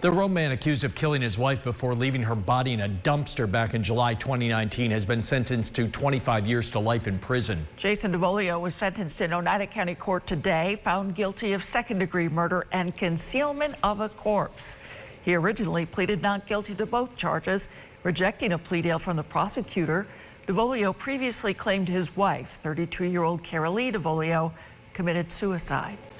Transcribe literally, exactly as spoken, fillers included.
The Rome man accused of killing his wife before leaving her body in a dumpster back in July twenty nineteen has been sentenced to twenty-five years to life in prison. Jason DeVolio was sentenced in Oneida County Court today, found guilty of second-degree murder and concealment of a corpse. He originally pleaded not guilty to both charges, rejecting a plea deal from the prosecutor. DeVolio previously claimed his wife, thirty-two-year-old Carolee DeVolio, committed suicide.